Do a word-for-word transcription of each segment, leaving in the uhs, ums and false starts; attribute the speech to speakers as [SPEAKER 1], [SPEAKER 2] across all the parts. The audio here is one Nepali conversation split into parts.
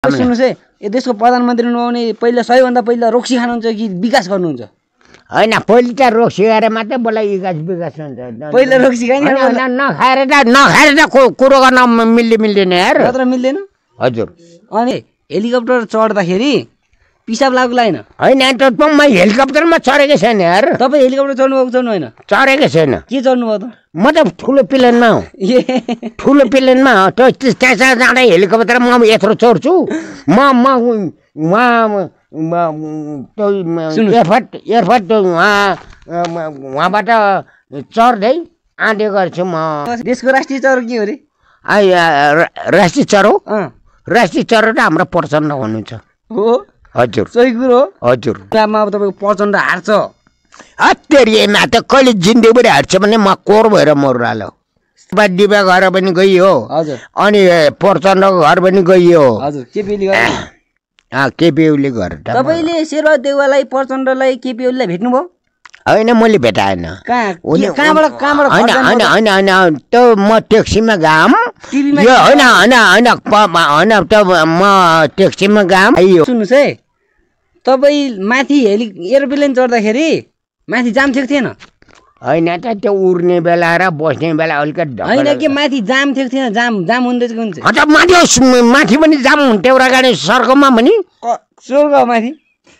[SPEAKER 1] सुन्नुहोस् है, यो देशको प्रधानमन्त्री नहुने पहिला सबैभन्दा पहिला रोक्सी खानुहुन्छ कि विकास गर्नुहुन्छ?
[SPEAKER 2] होइन, पहिले त रोक्सी खाएर मात्रै बोला विकास विकास हुन्छ।
[SPEAKER 1] पहिला रोक्सी खाने
[SPEAKER 2] नखाएर त नखाएर त कुरो गर्न मिल्ने मिल्दैन यार।
[SPEAKER 1] मात्र मिल्दैन
[SPEAKER 2] हजुर।
[SPEAKER 1] अनि हेलिकप्टर चढ्दाखेरि पिसाब लाग्नु लागेन?
[SPEAKER 2] होइन, त म हेलिकप्टरमा चढेकै छैन यार।
[SPEAKER 1] तपाईँ हेलिकप्टर चढ्नु भएको चढ्नु होइन?
[SPEAKER 2] चढेकै छैन।
[SPEAKER 1] के चढ्नु भयो त?
[SPEAKER 2] म त ठुलो प्लेनमा हो। ए ठुलो प्लेनमा हो त, त्यहाँ जाँदा हेलिकप्टरमा म यत्रो चढ्छु। म म उहाँ एयरपोर्ट एयरपोर्ट उहाँ उहाँबाट चढ्दै आँटे गर्छु म।
[SPEAKER 1] देशको राष्ट्रिय चरो के हो रे?
[SPEAKER 2] राष्ट्रिय चरो राष्ट्रिय चरो त हाम्रो प्रचण्ड हुनुहुन्छ।
[SPEAKER 1] हो
[SPEAKER 2] हजुर,
[SPEAKER 1] सही कुरो।
[SPEAKER 2] हजुर।
[SPEAKER 1] अब तपाईँको प्रचण्ड हार्छ?
[SPEAKER 2] हत्तेरीमा त कहिले जिन्दगीभरि हार्छ भने म कोर भएर मर्रालो। डिबा घर पनि गइयो।
[SPEAKER 1] हजुर।
[SPEAKER 2] अनि प्रचण्डको घर पनि गइयो।
[SPEAKER 1] हजुर। केपी ओली
[SPEAKER 2] केपी ओली घर।
[SPEAKER 1] तपाईँले शेरबहादुर देउवालाई प्रचण्डलाई केपी ओलीलाई भेट्नुभयो?
[SPEAKER 2] होइन, मैले भेटाएन।
[SPEAKER 1] कहाँबाट कहाँबाट
[SPEAKER 2] होइन होइन होइन होइन त म ट्याक्सीमा गएँ। यो होइन होइन होइन होइन त म ट्याक्सीमा गएँ।
[SPEAKER 1] सुन्नुहोस् है, तपाईँ माथि हेलि एरोप्लेन चढ्दाखेरि माथि जाम थियो थिएन?
[SPEAKER 2] होइन त, त्यो उड्ने बेला र बस्ने बेला अलिकति
[SPEAKER 1] होइन कि माथि जाम थियो थिएन? जाम जाम हुँदैछ कुन चाहिँ?
[SPEAKER 2] हजुर, माथि माथि पनि जाम हुन्थ्यो एउटा गाडी स्वर्गमा पनि।
[SPEAKER 1] स्वर्ग माथि?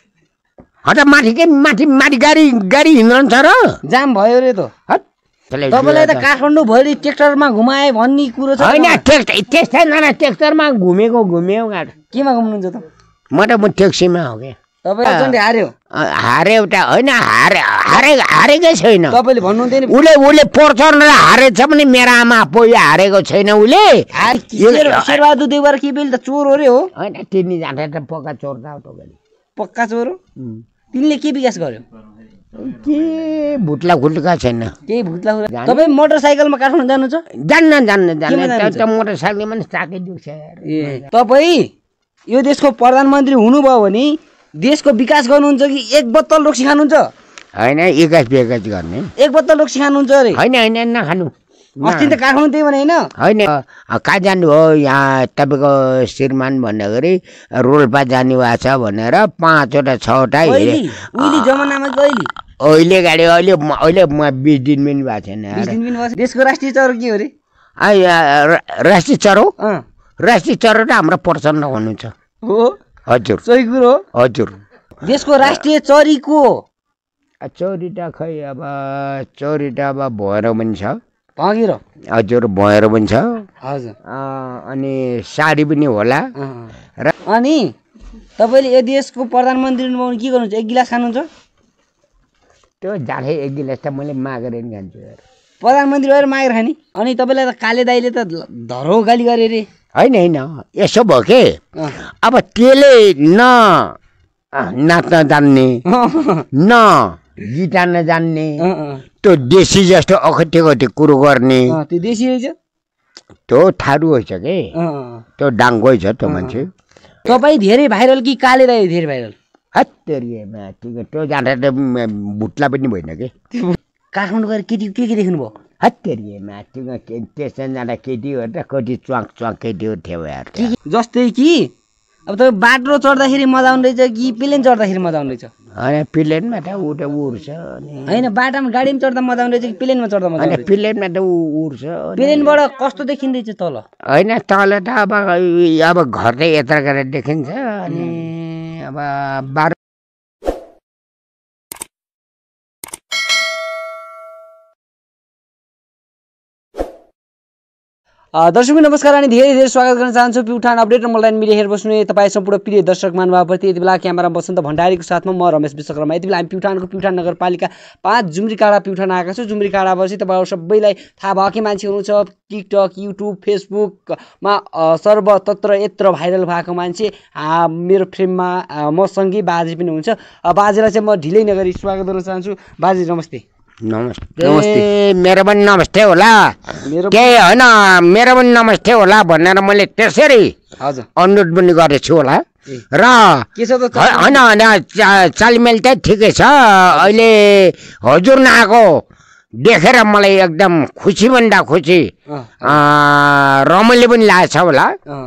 [SPEAKER 2] हजुर, माथि के माथि माथि गाडी गाडी हिँड्छ र
[SPEAKER 1] जाम भयो रे त। तपाईँलाई त काठमाडौँ भरि ट्र्याक्टरमा घुमाए भन्ने कुरो छ।
[SPEAKER 2] होइन, ट्र्याक्टर न ट्र्याक्टरमा घुमेको घुमेको गाडी।
[SPEAKER 1] केमा घुम्नुहुन्छ त?
[SPEAKER 2] म त म ट्याक्सीमा हो क्या।
[SPEAKER 1] तपाईँ हार्यो?
[SPEAKER 2] हारे एउटा होइन, हारे हारे हारेकै छैन।
[SPEAKER 1] तपाईँले भन्नुहुन्थ्यो नि
[SPEAKER 2] उसले उसले प्रचण्ड हारेछ भने मेरो आमा आफै हारेको छैन। उसले
[SPEAKER 1] शेरबहादुर देउवा केपी ओली त चोर हो रे? हो
[SPEAKER 2] होइन, तिनीजना त पक्का चोर त
[SPEAKER 1] पक्का चोर हो। तिनले के विकास गर्यो?
[SPEAKER 2] के भुत्ला खुल्का छैन।
[SPEAKER 1] केही भुत्ला खुल्का। तपाईँ मोटरसाइकलमा काठमाडौँ जानुहुन्छ?
[SPEAKER 2] जान्न जान्न जान्न त मोटरसाइकलमा नि चाकै दुख्छ।
[SPEAKER 1] ए तपाईँ यो देशको प्रधानमन्त्री हुनुभयो भने देशको विकास गर्नुहुन्छ कि एक बोतल रोक्सी खानुहुन्छ?
[SPEAKER 2] होइन, एकास बेकास गर्ने।
[SPEAKER 1] एक बोतल रोक्सी खानुहुन्छ अरे?
[SPEAKER 2] होइन होइन, नखानु।
[SPEAKER 1] अस्ति त काठमाडौँ त्यही भने होइन?
[SPEAKER 2] होइन, कहाँ जानु हो यहाँ तपाईँको श्रीमान भन्दाखेरि रोल्पा जानु भएको छ भनेर पाँचवटा छवटा हेरे।
[SPEAKER 1] उहिले जमानामा कहिले?
[SPEAKER 2] अहिले गाडी अहिले अहिले म बिस दिन पनि भएको छैन।
[SPEAKER 1] बिस दिन पनि भएको। देशको राष्ट्रिय चरो के हो रे?
[SPEAKER 2] राष्ट्रिय चरो राष्ट्रिय चरो त हाम्रो प्रचण्ड हुनुहुन्छ।
[SPEAKER 1] हो
[SPEAKER 2] हजुर,
[SPEAKER 1] सही कुरो।
[SPEAKER 2] हजुर।
[SPEAKER 1] देशको राष्ट्रिय चरी को हो?
[SPEAKER 2] चरी त खै अब चरी त अब भएर पनि छ।
[SPEAKER 1] भँगेरो?
[SPEAKER 2] हजुर, भएर पनि छ।
[SPEAKER 1] हजुर।
[SPEAKER 2] अनि साडी पनि होला।
[SPEAKER 1] अनि तपाईँले यो देशको प्रधानमन्त्री बनाउनु के गर्नुहुन्छ? एक गिलास खानुहुन्छ?
[SPEAKER 2] त्यो जाँदै एक गिलास त मैले मागेर नि खान्छु यार।
[SPEAKER 1] प्रधानमन्त्री भएर मागेर खाने? अनि तपाईँलाई त काले दाइले त धरो गाली गरे रे?
[SPEAKER 2] होइन होइन, यसो भयो के अब त्यसले न नाच्न जान्ने न गिटार नजान्ने, त्यो देशी जस्तो अखटे खटे कुरो गर्ने।
[SPEAKER 1] त्यो देशी रहेछ?
[SPEAKER 2] त्यो थारू रहेछ के, त्यो डाङ्गै छ त्यो मान्छे।
[SPEAKER 1] तपाईँ धेरै भाइरल कि काले दाइ धेरै भाइरल?
[SPEAKER 2] हत्तेरीमा त्यो जाँदा त भुत्ला पनि भएन के।
[SPEAKER 1] काठमाडौँ गएर केटी के के देख्नुभयो?
[SPEAKER 2] हत्तेरीमा त्यो त्यसमा जाँदा केटी हो त कति च्वाक च्वाक केटी हो थियो यार।
[SPEAKER 1] जस्तै कि अब तपाईँ बाटो चढ्दाखेरि मजा आउने रहेछ कि प्लेन चढ्दाखेरि मजा आउने रहेछ?
[SPEAKER 2] होइन, प्लेनमा त ऊ त उड्छ।
[SPEAKER 1] होइन, बाटामा गाडीमा चढ्दा मजा आउने रहेछ कि प्लेनमा चढ्दा मजा आउने?
[SPEAKER 2] प्लेनमा त ऊ उड्छ।
[SPEAKER 1] प्लेनबाट कस्तो देखिँदैछ तल?
[SPEAKER 2] होइन, तल त अब अब घर चाहिँ यत्र गरेर देखिन्छ। अनि अब बाह्र
[SPEAKER 1] दर्शक नमस्कार अनि धेरै धेरै स्वागत गर्न चाहन्छु प्युठान अपडेट र मल्लाइन मिडिया हेरेर बस्ने तपाईँ सम्पूर्ण प्रिय दर्शक महानुभावप्रति। यति बेला क्यामेरा बसन्त भण्डारीको साथमा म रमेश विश्वकर्मा। यति बेला हामी प्युठानको प्युठान नगरपालिका पाँच जुम्रीकाँडा प्युठान आएका छौँ। जुम्रीकाँडापछि तपाईँहरू सबैलाई थाहा भएकै मान्छे हुनुहुन्छ। टिकटक, युट्युब, फेसबुकमा सर्वत्र यत्र भाइरल भएको मान्छे मेरो फ्रेममा मसँगै बाजे पनि हुन्छ। बाजेलाई चाहिँ म ढिलै नगरी स्वागत गर्न चाहन्छु। बाजे नमस्ते।
[SPEAKER 2] नमस्ते। नमस्ते। मेरो पनि नमस्ते होला, केही होइन, मेरो पनि नमस्ते होला भनेर मैले त्यसरी
[SPEAKER 1] हजुर
[SPEAKER 2] अनुरोध पनि गरेछु होला। र होइन होइन, चालमेल त ठिकै छ। अहिले हजुर नआएको देखेर मलाई एकदम खुसी भन्दा खुसी रमाइलो पनि लागेको छ होला।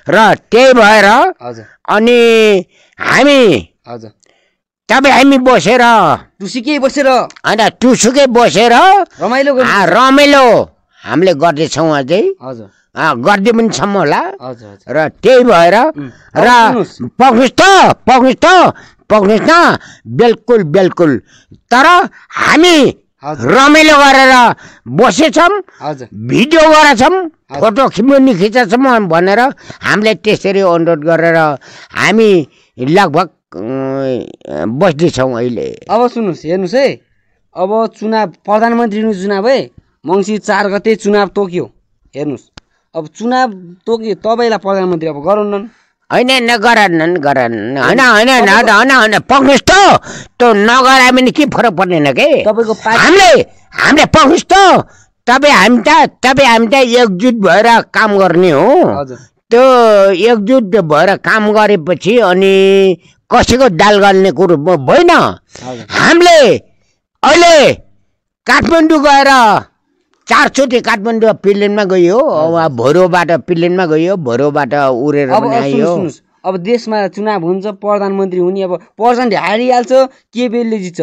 [SPEAKER 2] र त्यही भएर
[SPEAKER 1] हजुर
[SPEAKER 2] अनि हामी
[SPEAKER 1] हजुर
[SPEAKER 2] तपाईँ हामी बसेर
[SPEAKER 1] टुसुकै बसेर
[SPEAKER 2] होइन टुसुकै बसेर
[SPEAKER 1] रमाइलो
[SPEAKER 2] रमाइलो हामीले गर्दैछौँ अझै
[SPEAKER 1] हजुर
[SPEAKER 2] गर्दै पनि छौँ होला
[SPEAKER 1] हजुर
[SPEAKER 2] र त्यही भएर र पक्नुहोस् त पक्नुहोस् त पक्नुहोस् न बिल्कुल बिल्कुल तर हामी रमाइलो गरेर बसेछौँ भिडियो गरेछौँ फोटो पनि खिचेछौँ भनेर हामीले त्यसरी अनुरोध गरेर हामी लगभग बस्दैछौँ अहिले।
[SPEAKER 1] अब सुन्नुहोस् हेर्नुहोस् है अब चुनाव प्रधानमन्त्री चुनाव है मङ्सिर चार गते चुनाव तोक्यो हेर्नुहोस् अब चुनाव तोक्यो तपाईँलाई प्रधानमन्त्री अब गराउनन्
[SPEAKER 2] होइन नगराउनन् गराउनन् होइन होइन होइन होइन पक्नुहोस् त त्यो नगरायो भने के फरक पर्दैन के
[SPEAKER 1] तपाईँको
[SPEAKER 2] हामीले हामीले पक्नुहोस् त तपाईँ हामी त तपाईँ हामी त एकजुट भएर काम गर्ने हो त्यो एकजुट भएर काम गरेपछि अनि कसैको दाल गर्ने कुरो भएन। हामीले अहिले काठमाडौँ गएर चारचोटि काठमाडौँ प्लेनमा गयो वहाँ भोरोबाट प्लेनमा गयो भोरोबाट उडेर आयो।
[SPEAKER 1] अब देशमा चुनाव हुन्छ प्रधानमन्त्री हुने अब पर्सेन्ट हारिहाल्छ केपीएलले जित्छ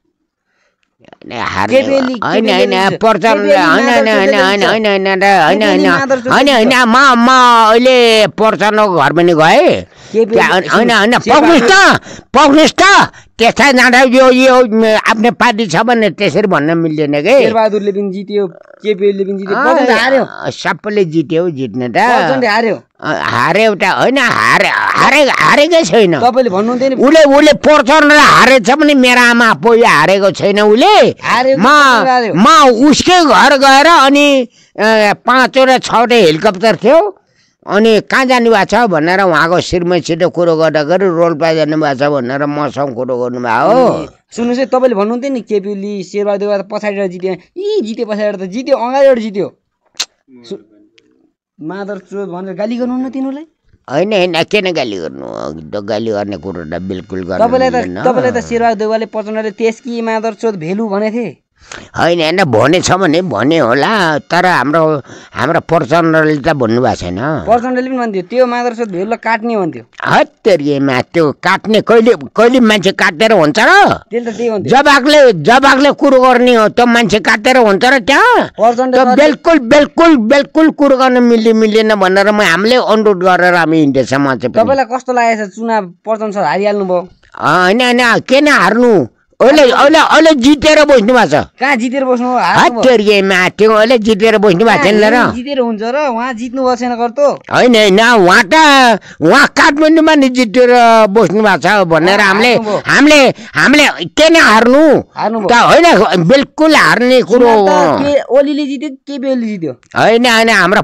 [SPEAKER 2] म अहिले पर्चनको घर पनि गएँ होइन होइन पक्नुहोस् त पक्नुहोस् त त्यसै जाँदा यो यो आफ्नो पार्टी छ भने त्यसरी भन्न मिल्दैन कि
[SPEAKER 1] शेरबहादुरले पनि जित्यो केपीएलले पनि जित्यो हार्यो
[SPEAKER 2] सबैले जित्यो जित्ने त
[SPEAKER 1] हार्यो
[SPEAKER 2] हार्यो एउटा होइन हारे हारे हारेकै छैन
[SPEAKER 1] तपाईँले भन्नुहुँदैन
[SPEAKER 2] उसले उसले पर्छन् र हारेछ भने मेरो आमा आफै हारेको छैन उसले म म उसकै घर गएर अनि पाँचवटा छवटा हेलिकप्टर थियो अनि कहाँ जानुभएको छ भनेर उहाँको शिरमैसित कुरो गर्दा गरी रोल्पा जानुभएको छ भनेर मसँग कुरो गर्नुभयो हो।
[SPEAKER 1] सुन्नुहोस् है तपाईँले भन्नुहुन्थ्यो नि केपीएलले शेरबहादुर पछाडिबाट जित्यो यी जित्यो पछाडिबाट त जित्यो अगाडिबाट जित्यो मादर चोर भनेर गाली गर्नुहुन्न तिनीहरूलाई
[SPEAKER 2] होइन होइन किन गाली गर्नु गाली गर्ने कुरो त बिल्कुल गर्नु
[SPEAKER 1] तपाईँलाई त तपाईँलाई त शेरबहादुरले प्रचण्डले त्यसकी मादर चोर भेलु भनेको थिए
[SPEAKER 2] होइन होइन भनेछ भने भने होला तर हाम्रो हाम्रो प्रचण्डले त भन्नुभएको छैन
[SPEAKER 1] प्रचण्डले पनि भन्थ्यो त्यो मादर चोर भेलुलाई काट्ने भन्थ्यो
[SPEAKER 2] हत्तेरीमा त्यो काट्ने कहिले कहिले मान्छे काटेर हुन्छ र जवागले जवागले कुरो गर्ने हो त्यो मान्छे काटेर हुन्छ र त्यहाँ बिल्कुल बिल्कुल बिल्कुल कुरो गर्न मिल्ने मिलेन भनेर म हामीले अनुरोध गरेर हामी हिँड्दैछ मान्छे
[SPEAKER 1] तपाईँलाई कस्तो लागेको छ चुनाव प्रचण्ड सर हारिहाल्नु भयो
[SPEAKER 2] होइन होइन किन हार्नु अहिले अहिले अहिले जितेर बस्नु भएको छ
[SPEAKER 1] कहाँ जितेर बस्नु
[SPEAKER 2] हत्तेरीमा त्यो अहिले जितेर बस्नु भएको छैन र
[SPEAKER 1] जितेर हुन्छ र उहाँ जित्नु भएको छैन गर्तो
[SPEAKER 2] होइन होइन उहाँ त उहाँ काठमाडौँमा नि जितेर बस्नु भएको छ भनेर हामीले हामीले हामीले किन हार्नु त होइन बिल्कुल हार्ने कुरो
[SPEAKER 1] ओलीले जित्यो केपीएलले जित्यो
[SPEAKER 2] होइन होइन हाम्रो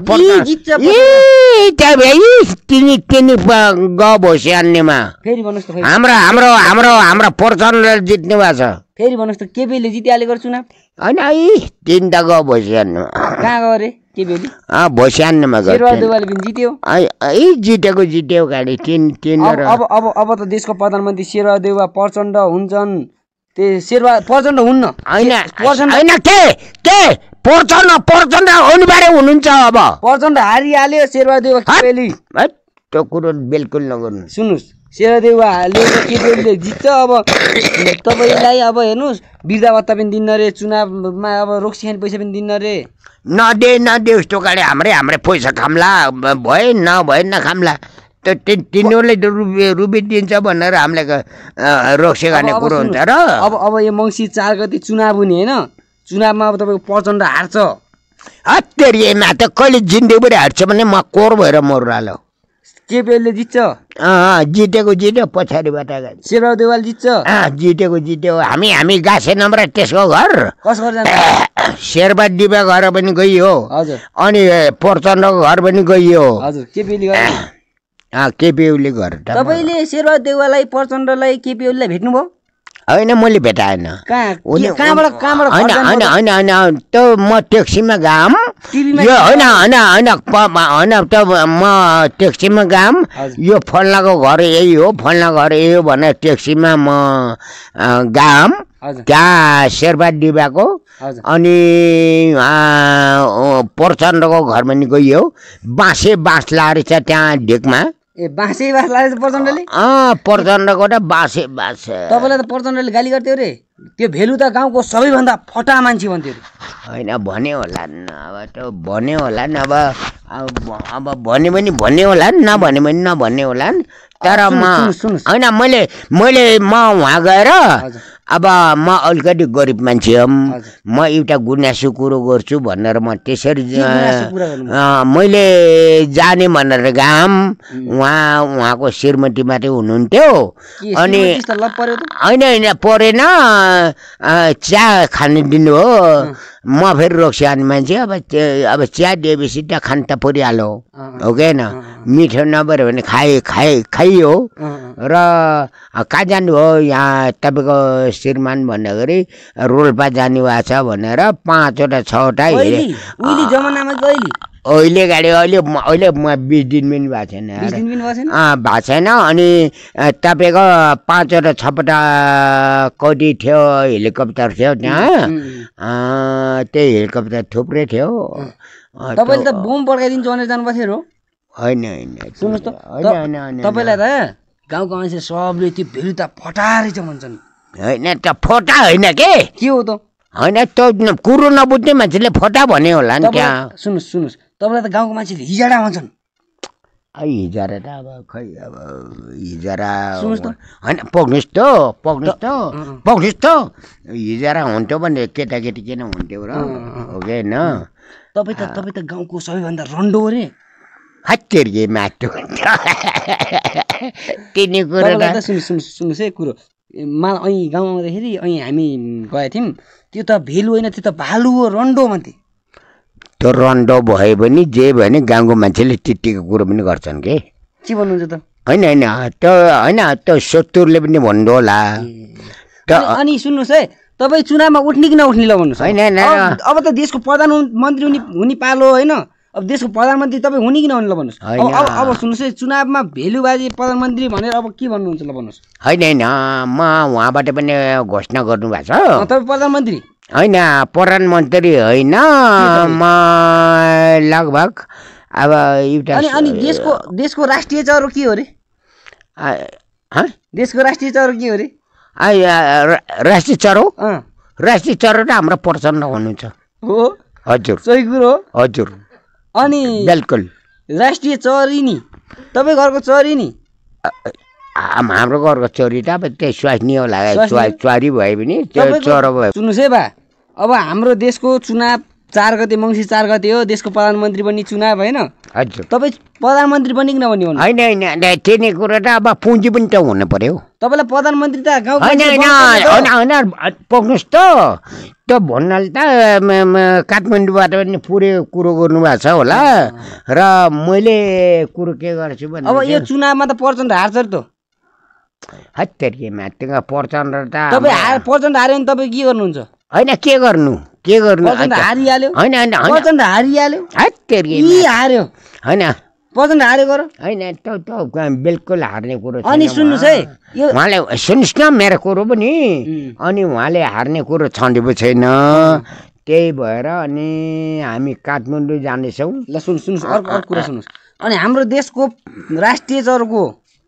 [SPEAKER 2] तिनी तिनी ग भोसी अन्यमा
[SPEAKER 1] फेरि भन्नुहोस् त
[SPEAKER 2] हाम्रो हाम्रो हाम्रो हाम्रो प्रचण्डले जित्नु भएको छ
[SPEAKER 1] फेरि भन्नुहोस् त केपीएलले जितिहालेको चुनाव
[SPEAKER 2] होइन है तिन त ग भोसी अन्यमा
[SPEAKER 1] कहाँ गयो अरे केपीएलले
[SPEAKER 2] भोसी अन्यमा गयो
[SPEAKER 1] शेरबहादुरले पनि जित्यो
[SPEAKER 2] है जितेको जित्यो गाडी तिन तिन
[SPEAKER 1] अब अब अब त देशको प्रधानमन्त्री शेरबहादुर प्रचण्ड हुन्छन् त्यो शेरबहादुर प्रचण्ड हुन्न
[SPEAKER 2] होइन होइन के के प्रचण्ड प्रचण्ड अनिवार्य हुनुहुन्छ अब
[SPEAKER 1] प्रचण्ड हारिहाल्यो शेरबहादुर केपीएलले
[SPEAKER 2] त्यो कुरो बिल्कुल नगर्नु
[SPEAKER 1] सुन्नुहोस् शेरबहादुर हाल्यो केपीएलले जित्छ अब तपाईँलाई अब हेर्नुहोस् वृद्धा भत्ता पनि दिन्न रे चुनावमा अब रोक्सी खाने पैसा पनि दिन्न रे
[SPEAKER 2] नदे नदे उस्तो गाडी हाम्रै हाम्रै पैसा खाम्ला भए नभए नखाम्ला त्यो तिनीहरूले रुपियाँ रुपियाँ दिन्छ भनेर हामीले रोक्सी गर्ने कुरो हुन्छ र
[SPEAKER 1] अब अब यो मङ्सिर चार गते चुनाव हुने होइन चुनावमा अब तपाईँको प्रचण्ड हार्छ
[SPEAKER 2] हत्तेरीमा त कहिले जिन्दगी हार्छ भने म कोर भएर मर्रालो
[SPEAKER 1] केपीएलले जित्छ
[SPEAKER 2] जितेको जित्यो पछाडिबाट
[SPEAKER 1] शेरबहादुर जित्छ
[SPEAKER 2] जितेको जित्यो हामी हामी गाँसे नम्बर त्यसको घर शेर्पा डिबा घर पनि गइयो अनि प्रचण्डको घर पनि गइयो केपीओले घर
[SPEAKER 1] तपाईँले शेरबहादुरलाई प्रचण्डलाई केपीओलाई भेट्नुभयो
[SPEAKER 2] होइन मैले भेटाएन
[SPEAKER 1] कहाँबाट कहाँबाट
[SPEAKER 2] होइन होइन होइन त्यो म ट्याक्सीमा गाम यो होइन होइन होइन होइन त म ट्याक्सीमा गाम यो फल्नाको घर यही हो फल्ना घर यही हो भनेर ट्याक्सीमा म गाम त्यहाँ शेर्पा डिबाको अनि प्रचण्डको घरमा नि गइयो बाँसे बाँस लाएर छ त्यहाँ ढेकमा
[SPEAKER 1] ए बाँसे बाँस लाएर प्रचण्डले
[SPEAKER 2] अँ प्रचण्डको त बाँसे बाँस
[SPEAKER 1] तपाईँलाई त प्रचण्डले गाली गर्थ्यो रे त्यो भेलु त गाउँको सबैभन्दा फटा मान्छे भन्थ्यो
[SPEAKER 2] होइन भन्यो होला अब त भन्यो होला नि अब अब भन्यो भने भन्यो होला नि नभन्यो भने नभन्ने होला नि तर म होइन मैले मैले म वहाँ गएर अब म अलिकति गरिब मान्छे हो म एउटा गुनासो कुरो गर्छु भनेर म त्यसरी मैले जाने भनेर गाम उहाँ उहाँको श्रीमती मात्रै हुनुहुन्थ्यो अनि होइन होइन परेन चिया खाने दिनु हो म फेरि रोक्साने मान्छे अब अब चिया दिएपछि त खान त परिहाल्यो हो कि होइन मिठो नभएर भने खाए खाए खाइयो र कहाँ जानु हो यहाँ तपाईँको श्रीमान भन्दाखेरि रोल्पा जानु भएको छ भनेर पाँचवटा छवटा हेरे अहिले गाडी अहिले अहिले म बिस दिन पनि भएको छैन भएको छैन अनि तपाईँको पाँचवटा छपटा कति थियो हेलिकप्टर थियो त्यहाँ त्यही हेलिकप्टर थुप्रै थियो
[SPEAKER 1] तपाईँले त बोम पड्काइदिन्छु भनेर जानुभएको थियो
[SPEAKER 2] होइन होइन
[SPEAKER 1] सुन्नुहोस् त तपाईँलाई त गाउँको मान्छे सबले त्यो भेलु त फटा रहेछ भन्छन्
[SPEAKER 2] होइन त फटा होइन के
[SPEAKER 1] के हो त
[SPEAKER 2] होइन त कुरो नबुझ्ने मान्छेले फटा भन्यो होला नि त्यहाँ
[SPEAKER 1] सुन्नुहोस् सुन्नुहोस् तपाईँलाई त गाउँको मान्छेले हिजडा भन्छन्
[SPEAKER 2] हिजरा त अब खै अब हिजरा होइन पक्नुहोस् त पक्नुहोस् त पक्नुहोस् त हिजरा हुन्थ्यो भने केटाकेटी किन हुन्थ्यो र हो कि होइन
[SPEAKER 1] तपाईँ त तपाईँ त गाउँको सबैभन्दा रन्डो रे
[SPEAKER 2] हत्तेरी माटो तिनी कुरो
[SPEAKER 1] सुन्नुहोस् सुन्नुहोस् सुन्नुहोस् है कुरो मा ऐँ गाउँमा आउँदाखेरि ऐँ हामी गएको थियौँ त्यो त भेलु होइन त्यो त भालु हो रन्डो भन्थे
[SPEAKER 2] त्यो रन्डो भयो भने जे भयो भने गाउँको मान्छेले त्यतिको कुरो पनि गर्छन् के
[SPEAKER 1] के भन्नुहुन्छ त
[SPEAKER 2] होइन होइन त्यो होइन त्यो सत्तुरले पनि भन्नु होला
[SPEAKER 1] अनि सुन्नुहोस् है तपाईँ चुनावमा उठ्ने कि नउठ्ने ल भन्नुहोस्
[SPEAKER 2] होइन
[SPEAKER 1] अब त देशको प्रधानमन्त्री हुने हुने पालो होइन अब देशको प्रधानमन्त्री तपाईँ हुने कि नहुने ल भन्नुहोस् अब अब सुन्नुहोस् है चुनावमा भेलुबाजी प्रधानमन्त्री भनेर अब के भन्नुहुन्छ ल भन्नुहोस्
[SPEAKER 2] होइन होइन म उहाँबाट पनि घोषणा गर्नुभएको छ
[SPEAKER 1] तपाईँ प्रधानमन्त्री
[SPEAKER 2] होइन प्रधानमन्त्री होइन म लगभग अब एउटा
[SPEAKER 1] अनि अनि देशको देशको राष्ट्रिय चरो के हो रे देशको राष्ट्रिय चरो के हो रे
[SPEAKER 2] राष्ट्रिय चरो राष्ट्रिय चरो त हाम्रो प्रचण्ड हुनुहुन्छ
[SPEAKER 1] हो
[SPEAKER 2] हजुर
[SPEAKER 1] सही कुरो
[SPEAKER 2] हजुर
[SPEAKER 1] अनि
[SPEAKER 2] बिल्कुल
[SPEAKER 1] राष्ट्रिय चरी नि तपाईँ घरको चरी नि
[SPEAKER 2] हाम्रो घरको चोरी त अब त्यही स्वास्नी होला चोरी भयो भने त्यो चरो भयो
[SPEAKER 1] सुन्नुहोस् है बा अब हाम्रो देशको चुनाव चार गते मङ्सिर चार गते हो देशको प्रधानमन्त्री बन्ने चुनाव होइन
[SPEAKER 2] हजुर
[SPEAKER 1] तपाईँ प्रधानमन्त्री बन्ने कि नबन्ने भन्नु
[SPEAKER 2] होइन होइन त्यही कुरो त अब पुँजी पनि त हुनु पर्यो
[SPEAKER 1] तपाईँलाई प्रधानमन्त्री त गाउँ
[SPEAKER 2] होइन होइन होइन होइन पक्नुहोस् त त्यो भन्नाले त काठमाडौँबाट पनि पुरै कुरो गर्नुभएको छ होला र मैले कुरो के गर्छु भने
[SPEAKER 1] अब यो चुनावमा त प्रचण्ड हार्छ त
[SPEAKER 2] हत्तेरीमा त्यो प्रचण्ड त
[SPEAKER 1] तपाईँ प्रचण्ड हार्यो भने तपाईँ के गर्नुहुन्छ
[SPEAKER 2] होइन के गर्नु के गर्नु
[SPEAKER 1] हारिहाल्यो
[SPEAKER 2] होइन होइन
[SPEAKER 1] प्रचण्ड हारिहाल्यो
[SPEAKER 2] हत्तेरी
[SPEAKER 1] हार्यो
[SPEAKER 2] होइन
[SPEAKER 1] प्रचण्ड हार्यो गर
[SPEAKER 2] होइन त त बिल्कुल हार्ने कुरो
[SPEAKER 1] अनि सुन्नुहोस् है
[SPEAKER 2] उहाँले सुन्नुहोस् न मेरो कुरो पनि अनि उहाँले हार्ने कुरो छँदै छैन त्यही भएर अनि हामी काठमाडौँ जानेछौँ
[SPEAKER 1] ल सुन्नु सुन्नुहोस् अर्को अर्को कुरा सुन्नुहोस् अनि हाम्रो देशको राष्ट्रिय चरो को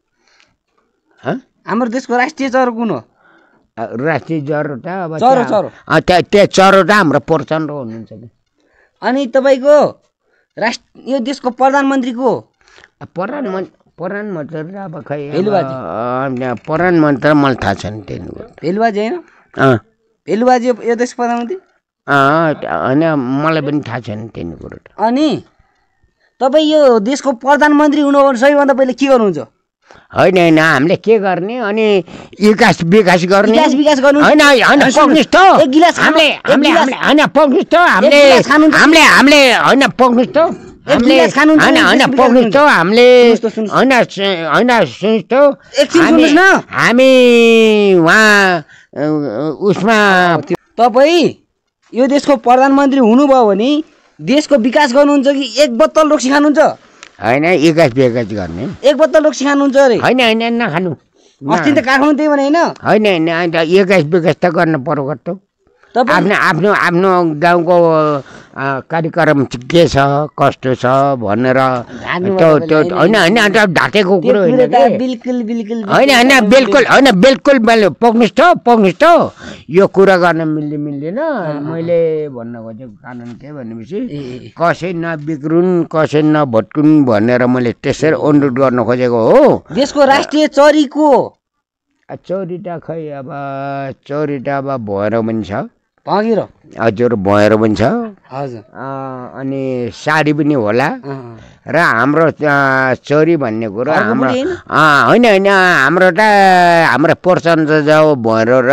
[SPEAKER 1] हाम्रो देशको राष्ट्रिय चरो कुन हो
[SPEAKER 2] राष्ट्रिय चरो त अब
[SPEAKER 1] चरो चरो
[SPEAKER 2] त्यो चरो त हाम्रो प्रचण्ड हुनुहुन्छ
[SPEAKER 1] अनि तपाईँको राष्ट्र यो देशको प्रधानमन्त्री को
[SPEAKER 2] प्रधानमन्त्री प्रधानमन्त्री अब खै प्रधानमन्त्री मलाई थाहा छैन त्यही
[SPEAKER 1] भेलुबाजी होइन भेलुबाजी यो देशको प्रधानमन्त्री
[SPEAKER 2] होइन मलाई पनि थाहा छैन त्यही कुरो
[SPEAKER 1] अनि तपाईँ यो देशको प्रधानमन्त्री हुनु सबैभन्दा पहिले के गर्नुहुन्छ
[SPEAKER 2] होइन होइन हामीले के गर्ने अनि विकास विकास गर्ने
[SPEAKER 1] विकास विकास गर्नु
[SPEAKER 2] होइन होइन पक्नुहोस् त हामीले हामीले होइन पक्नुहोस् त हामीले हामीले हामीले होइन पक्नुहोस् त हामीले होइन होइन पक्नुहोस् त हामीले होइन होइन सुन्नुहोस् त हामी उहाँ उसमा
[SPEAKER 1] तपाईँ यो देशको प्रधानमन्त्री हुनुभयो भने देशको विकास गर्नुहुन्छ कि एक बोतल रक्सी खानुहुन्छ
[SPEAKER 2] होइन विकास विकास गर्ने
[SPEAKER 1] एक बोतल रक्सी खानुहुन्छ अरे
[SPEAKER 2] होइन होइन नखानु
[SPEAKER 1] अस्ति त काठमाडौँ त्यही भने होइन
[SPEAKER 2] होइन होइन अन्त एक्काइस बिकाइस त गर्न पर्यो कस्तो आफ्नो आफ्नो आफ्नो गाउँको कार्यक्रम के छ कस्तो छ भनेर त्यो त्यो होइन होइन अन्त ढाँटेको कुरो होइन
[SPEAKER 1] बिल्कुल बिल्कुल
[SPEAKER 2] होइन होइन बिल्कुल होइन बिल्कुल मैले पक्नुहोस् त पक्नुहोस् त यो कुरा गर्न मिल्ने मिल्दैन मैले भन्न खोजेको कारण के भनेपछि कसै नबिग्रुन् कसै नभट्कुन् भनेर मैले त्यसरी अनुरोध गर्न खोजेको हो
[SPEAKER 1] देशको राष्ट्रिय चरी को
[SPEAKER 2] चौरीटा खै अब चौरीटा अब भएर पनि छ
[SPEAKER 1] भँगेरो
[SPEAKER 2] हजुर भएर पनि छ
[SPEAKER 1] हजुर
[SPEAKER 2] अनि साडी पनि होला र हाम्रो चोरी भन्ने कुरा हाम्रो होइन होइन हाम्रो त हाम्रो प्रचण्ड जाऊ भएर र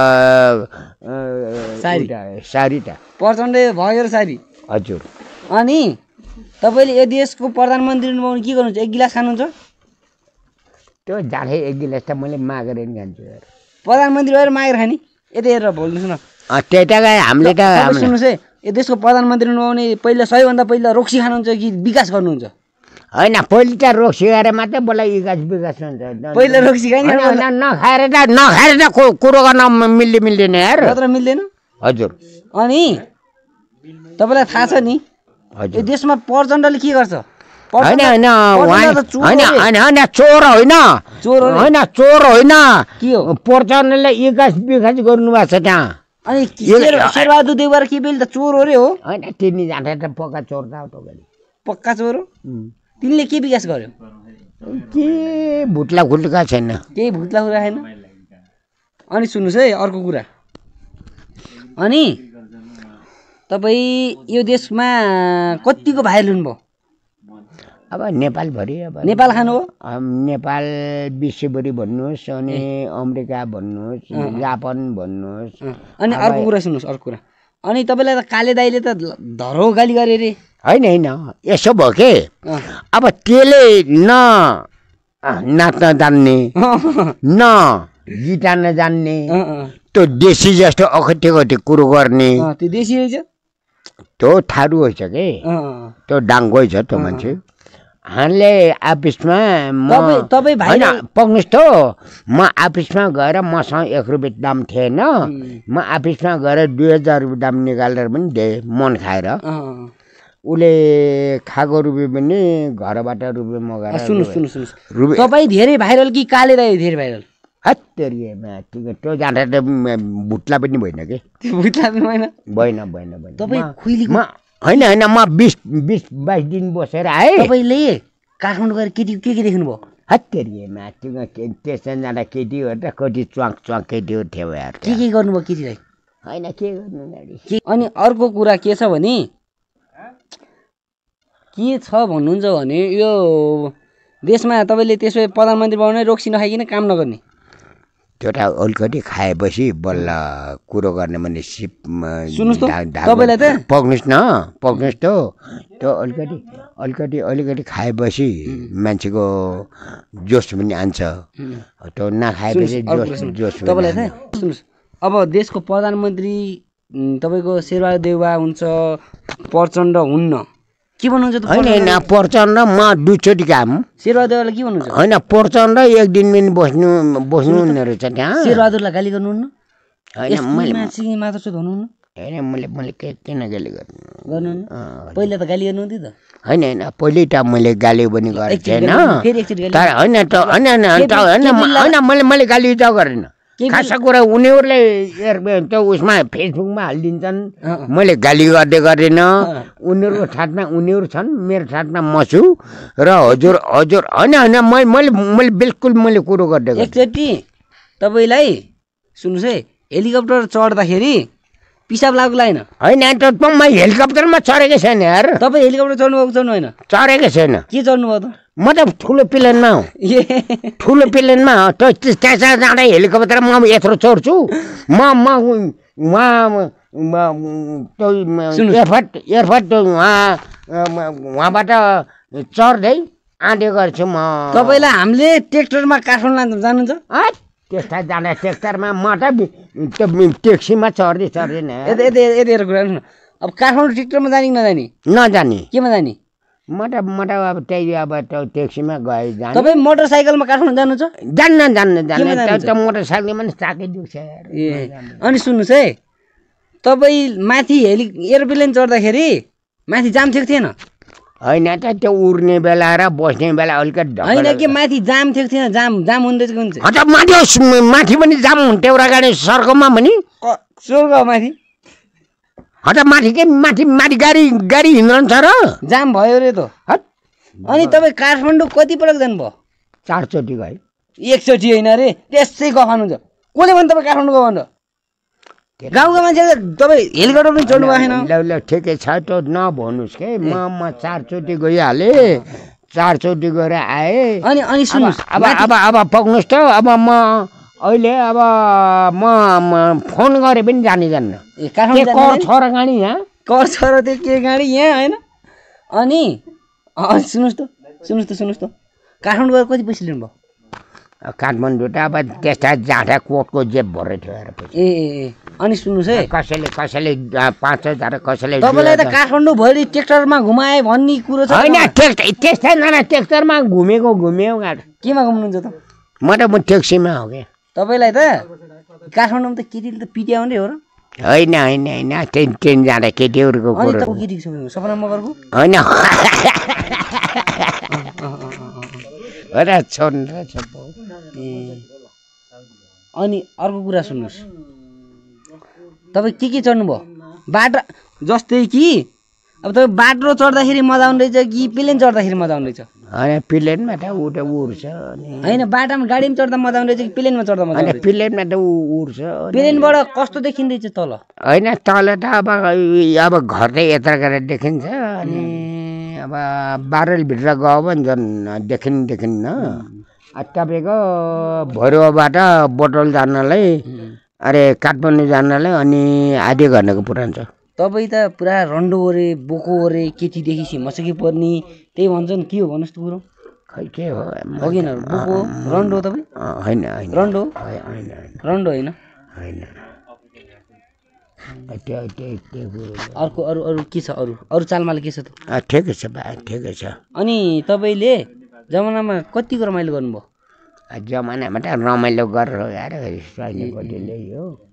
[SPEAKER 1] साडी
[SPEAKER 2] साडी त
[SPEAKER 1] प्रचण्ड भँगेरो साडी
[SPEAKER 2] हजुर
[SPEAKER 1] अनि तपाईँले यो देशको प्रधानमन्त्री बनाउनु के गर्नुहुन्छ एक गिलास खानुहुन्छ
[SPEAKER 2] त्यो जाँडै एक गिलास त मैले मागेर नि खान्छु
[SPEAKER 1] प्रधानमन्त्री भएर मागेर खाने यतै हेरेर बोल्नुहोस् न
[SPEAKER 2] त्यही त हामीले त
[SPEAKER 1] सुन्नुहोस् है यो देशको प्रधानमन्त्री बनाउने पहिला सबैभन्दा पहिला रोक्सी खानुहुन्छ कि विकास गर्नुहुन्छ
[SPEAKER 2] होइन पहिले त रोक्सी खाएर मात्रै बोला विकास विकास हुन्छ
[SPEAKER 1] पहिला रोक्सी खाने
[SPEAKER 2] नखाएर त नखाएर त कुरो गर्न मिल्ने मिल्दैन यार
[SPEAKER 1] मात्र मिल्दैन
[SPEAKER 2] हजुर
[SPEAKER 1] अनि तपाईँलाई थाहा छ नि यो देशमा प्रचण्डले के गर्छ
[SPEAKER 2] होइन होइन होइन होइन होइन चोर होइन
[SPEAKER 1] चोर
[SPEAKER 2] होइन चोर होइन के हो प्रचण्डले विकास विकास गर्नुभएको छ त्यहाँ
[SPEAKER 1] अनि शेरबहादुर देउवा के बेल त चोर हो रे हो
[SPEAKER 2] होइन तिनी जाँदा त पक्का चोर त
[SPEAKER 1] पक्का चोर हो तिनले के विकास गर्यो
[SPEAKER 2] के भुट्ला खुट्का छैन
[SPEAKER 1] केही भुट्ला कुरा छैन अनि सुन्नुहोस् है अर्को कुरा अनि तपाईँ यो देशमा कतिको भाइरल हुनुभयो
[SPEAKER 2] अब नेपालभरि अब
[SPEAKER 1] नेपाल खानु हो
[SPEAKER 2] नेपाल विश्वभरि भन्नुहोस् अनि अमेरिका भन्नुहोस् जापान भन्नुहोस्
[SPEAKER 1] अनि अर्को कुरा सुन्नुहोस् अर्को कुरा अनि तपाईँलाई त काले दाइले त धरो गाली गरे रे
[SPEAKER 2] होइन होइन यसो भयो के अब त्यसले न नाच्न जान्ने न गिटार नजान्ने त्यो देशी जस्तो अखटे खटे कुरो गर्ने
[SPEAKER 1] त्यो देशी रहेछ
[SPEAKER 2] त्यो थारू रहेछ के त्यो डाङ्गो छ त्यो मान्छे हामीले अफिसमा म होइन पक्नुहोस् त म अफिसमा गएर मसँग एक रुपियाँ दाम थिएन म अफिसमा गएर दुई हजार रुपियाँ दाम निकालेर पनि दिएँ मन खाएर उसले खाएको रुपियाँ पनि घरबाट रुपियाँ मगाएर
[SPEAKER 1] सुन्नुहोस् सुन्नुहोस् सुन्नुहोस् तपाईँ धेरै भाइरल कि काले दाइ धेरै भाइरल
[SPEAKER 2] हत्तेरिएमा त्यो जाँदा त भुट्ला पनि भएन कि
[SPEAKER 1] भुट्ला पनि भएन
[SPEAKER 2] भएन भएन भएन
[SPEAKER 1] तपाईँ खुइलीको
[SPEAKER 2] होइन होइन म बिस बिस बाइस दिन बसेर आएँ
[SPEAKER 1] तपाईँले काठमाडौँ गएर केटी के के देख्नुभयो
[SPEAKER 2] हत्तेरिएमा त्यो त्यसमा जाँदा केटीहरू त कति च्वाक च्वाक केटीहरू थियो यार
[SPEAKER 1] के के गर्नुभयो केटीलाई
[SPEAKER 2] होइन के गर्नु
[SPEAKER 1] अनि अर्को कुरा के छ भने के छ भन्नुहुन्छ भने यो देशमा तपाईँले त्यसो प्रधानमन्त्री बनाउने रोक्सी नखाइकन काम नगर्ने
[SPEAKER 2] त्यो त अलिकति खाएपछि बल्ल कुरो गर्ने भने सिप
[SPEAKER 1] सुन्नुहोस् त तपाईँलाई त
[SPEAKER 2] पक्नुहोस् न पक्नुहोस् त त्यो अलिकति अलिकति अलिकति खाएपछि मान्छेको जोस पनि आन्छ त्यो नखाएपछि जोस जोस
[SPEAKER 1] तपाईँलाई त सुन्नुहोस् अब देशको प्रधानमन्त्री तपाईँको शेरबहादुर देउवा हुन्छ प्रचण्ड हुन्न के भन्नुहुन्छ
[SPEAKER 2] होइन होइन प्रचण्ड म दुईचोटि काम
[SPEAKER 1] शेरबहादुर देउवालाई के भन्नुहुन्छ
[SPEAKER 2] होइन प्रचण्ड एक दिन पनि बस्नु बस्नु हुने रहेछ त्यहाँ
[SPEAKER 1] शेरबहादुरलाई गाली गर्नुहुन्न
[SPEAKER 2] होइन मैले
[SPEAKER 1] मात्र चाहिँ भन्नुहुन्न
[SPEAKER 2] होइन मैले मैले के किन गाली गर्नु
[SPEAKER 1] गर्नुहुन्न पहिला त गाली गर्नुहुन्थ्यो त
[SPEAKER 2] होइन होइन पहिल्यै त मैले गाली पनि गरेको थिएन तर होइन त होइन होइन होइन मैले मैले गाली त गरेन खासा कुरा उनीहरूले त्यो उसमा फेसबुकमा हालिदिन्छन् मैले गाली गर्दै गर्दैन उनीहरूको ठाटमा उनीहरू छन् मेरो ठाटमा म छु र हजुर हजुर होइन होइन मैले मैले बिल्कुल मैले कुरो गर्दै
[SPEAKER 1] एकचोटि तपाईँलाई सुन्नुहोस् है हेलिकप्टर चढ्दाखेरि पिसाब लाग्नु लागेन
[SPEAKER 2] होइन त म हेलिकप्टरमा चढेकै छैन यार
[SPEAKER 1] तपाईँ हेलिकप्टर चढ्नुभएको चढ्नु होइन
[SPEAKER 2] चढेकै छैन के
[SPEAKER 1] चढ्नुभयो त
[SPEAKER 2] म त ठुलो प्लेनमा हो ठुलो प्लेनमा हो त्यहाँ जाँदा हेलिकप्टर म यत्रो चढ्छु म म उहाँ एयरपोर्ट एयरपोर्ट उहाँ उहाँबाट चढ्दै आँटे गर्छु म
[SPEAKER 1] तपाईँलाई हामीले ट्र्याक्टरमा काठमाडौँ जानुहुन्छ
[SPEAKER 2] त्यस्ता जाँदा ट्र्याक्टरमा म त त्यो ट्याक्सीमा चढ्दै चढ्दैन
[SPEAKER 1] यता यता यता कुरा न अब काठमाडौँ ट्र्याक्टरमा जाने कि नजाने
[SPEAKER 2] नजाने
[SPEAKER 1] केमा जाने
[SPEAKER 2] म त म त अब त्यही अब त्यो ट्याक्सीमा गए जाने
[SPEAKER 1] तपाईँ मोटरसाइकलमा काठमाडौँ जानुहुन्छ
[SPEAKER 2] जान्न जान्न जान्न त्यो मोटरसाइकलमा पनि चाकै दुख्छ यार
[SPEAKER 1] ए अनि सुन्नुहोस् है तपाईँ माथि हेलि एरोप्लेन चढ्दाखेरि माथि जाम थियो थिएन
[SPEAKER 2] होइन त त्यो उड्ने बेला र बस्ने बेला अलिकति
[SPEAKER 1] होइन के माथि जाम थियो थिएन जाम जाम हुँदैछ कि हुन्छ
[SPEAKER 2] हजुर माथि माथि पनि जाम हुन्थ्यो एउटा गाडी सर्कमा पनि
[SPEAKER 1] स्वर्ग माथि
[SPEAKER 2] हजुर माथि के माथि माथि गाडी गाडी हिँड्छ र
[SPEAKER 1] जाम भयो रे त अनि तपाईँ काठमाडौँ कतिपटक जानुभयो
[SPEAKER 2] चारचोटि गए
[SPEAKER 1] एकचोटि होइन रे त्यसै गफानुहुन्छ कसले भने तपाईँ काठमाडौँ गयो भनेर गाउँको मान्छे तपाईँ हेलिकप्टर पनि चढ्नु भएको छैन
[SPEAKER 2] ल ल ठिकै छ त नभन्नुहोस् के म म चारचोटि गइहालेँ चारचोटि गएर आएँ
[SPEAKER 1] अनि अनि सुन्नुहोस्
[SPEAKER 2] अब अब अब पक्नुहोस् त अब म अहिले अब म फोन गरे पनि जाने जान्न
[SPEAKER 1] ए काठमाडौँ
[SPEAKER 2] छोरा गाडी यहाँ
[SPEAKER 1] कर छोरा त्यो के गाडी यहाँ होइन अनि सुन्नुहोस् त सुन्नुहोस् त सुन्नुहोस् त काठमाडौँ गएर कति पैसा लिनुभयो
[SPEAKER 2] काठमाडौँ त अब त्यस्ता जाँडा कोटको जेब भरे थियो यार
[SPEAKER 1] ए ए अनि सुन्नुहोस् है
[SPEAKER 2] कसैले कसैले पाँच हजार कसैले
[SPEAKER 1] तपाईँलाई त काठमाडौँ भरि ट्र्याक्टरमा घुमाए भन्ने कुरो छ
[SPEAKER 2] होइन त्यस्तै न ट्र्याक्टरमा घुमेको घुम्यो
[SPEAKER 1] केमा घुम्नुहुन्छ त
[SPEAKER 2] म त म ट्याक्सीमा हो क्या
[SPEAKER 1] तपाईँलाई त काठमाडौँमा त केटीले त पिट्याउने हो र
[SPEAKER 2] होइन होइन होइन ट्रेन ट्रेन जाँदा केटीहरूको कुरो
[SPEAKER 1] केटीको सपना मगरको
[SPEAKER 2] होइन छोड्नु
[SPEAKER 1] ए अनि अर्को कुरा सुन्नुहोस् तपाईँ के के चढ्नुभयो बाटो जस्तै कि अब तपाईँ बाटो चढ्दाखेरि मजा आउने रहेछ कि प्लेन चढ्दाखेरि मजा आउने रहेछ
[SPEAKER 2] होइन प्लेनमा त ऊ त उड्छ
[SPEAKER 1] होइन बाटामा गाडीमा चढ्दा मजा आउने रहेछ कि प्लेनमा चढ्दा मजा आउने
[SPEAKER 2] प्लेनमा त उड्छ
[SPEAKER 1] प्लेनबाट कस्तो देखिँदैछ तल
[SPEAKER 2] होइन तल त अब अब घर चाहिँ यत्र गरेर देखिन्छ अनि अब बारेलभित्र गयो भने झन् देखिन् देखिन्न तपाईँको भैरवबाट बोटल जान्नलाई अरे काठमाडौँ जान्नलाई अनि आधी घन्टाको पुरानो छ
[SPEAKER 1] तपाईँ त पुरा रन्डो ओरे बोको ओरे केटीदेखि सिमसकी पर्ने त्यही भन्छ नि के हो भन्नुहोस् त कुरो
[SPEAKER 2] खै के हो
[SPEAKER 1] हगिन बोको रन्डो तपाईँ
[SPEAKER 2] होइन होइन
[SPEAKER 1] रन्डो
[SPEAKER 2] होइन
[SPEAKER 1] रन्डो होइन
[SPEAKER 2] होइन
[SPEAKER 1] अर्को अरू अरू के छ अरू अरू चालमाल के छ त
[SPEAKER 2] ठिकै छ भाइ ठिकै छ
[SPEAKER 1] अनि तपाईँले जमानामा कतिको रमाइलो गर्नुभयो
[SPEAKER 2] जमानामा त रमाइलो गरेर यार सैन्यपट्टिले हो